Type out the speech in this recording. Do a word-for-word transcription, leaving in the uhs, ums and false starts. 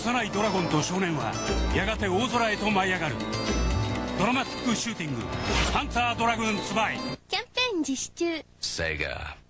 幼いドラゴンと少年はやがて大空へと舞い上がる。ドラマティックシューティング「パンツァードラグーンツバイ」 キャンペーン実施中。 セガ